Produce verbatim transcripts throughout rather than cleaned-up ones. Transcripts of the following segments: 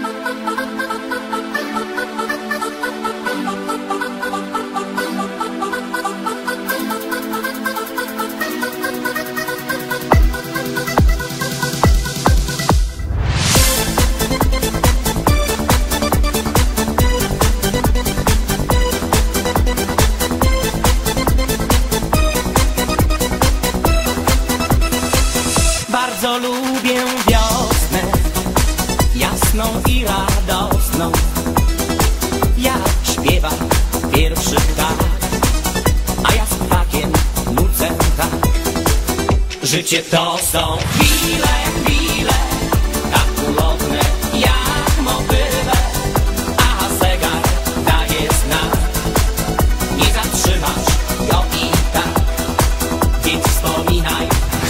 Bardzo lubię wiosnę, jasną i radosną. Jak śpiewa pierwszy ptak, a ja z ptakiem nucę tak. Życie to są chwile, chwile, tak ulotne jak motyle, a zegar daje znak. Nie zatrzymasz go i tak, więc wspominaj.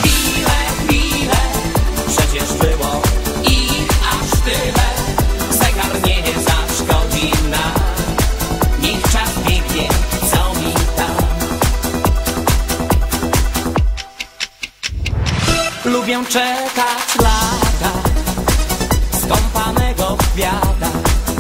Przecież było ich aż tyle. Zegar nie zaszkodzi nam. Niech czas biegnie, co mi tam. Lubię czekać lata skąpanego w kwiatach,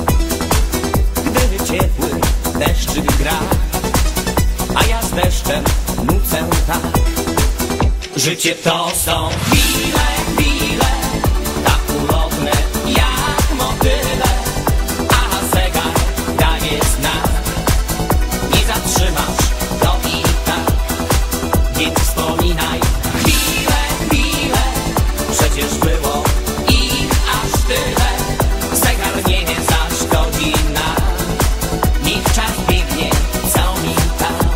gdy ciepły deszczyk gra, a ja z deszczem nucę tak. Życie to są chwile, chwile, tak ulotne jak motyle, a zegar daje znak. Nie zatrzymasz go i tak, więc wspominaj. Chwile, chwile, przecież było ich aż tyle. Zegar nie zaszkodzi nam. Niech czas biegnie, co mi tam.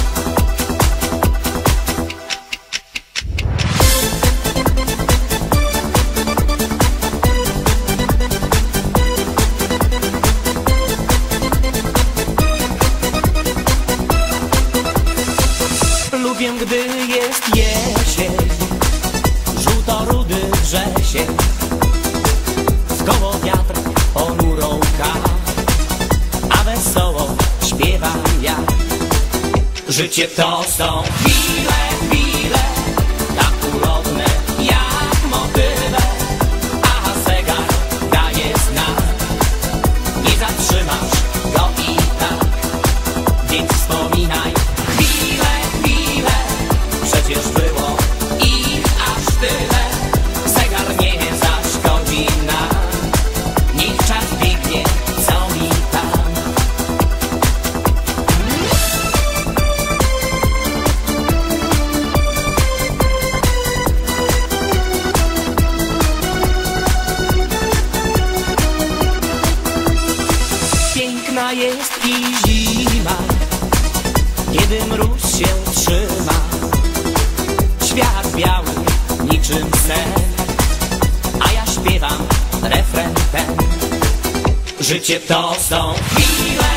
Lubię, gdy jest jesień, żółto-rudy wrzesień, wkoło wiatr ponurą ka, a wesoło śpiewam ja. Życie to są chwile, chwile, tak ulotne jak motyle, a zegar daje znak. Nie zatrzymasz go i tak, więc wspominaj. Przecież było ich aż tyle. Zegar nie zaszkodzi nam. Niech czas biegnie, co mi tam. Piękna jest i zima, kiedy mróz się trzyma. Świat biały niczym sen, a ja śpiewam refren ten. Życie to są chwile,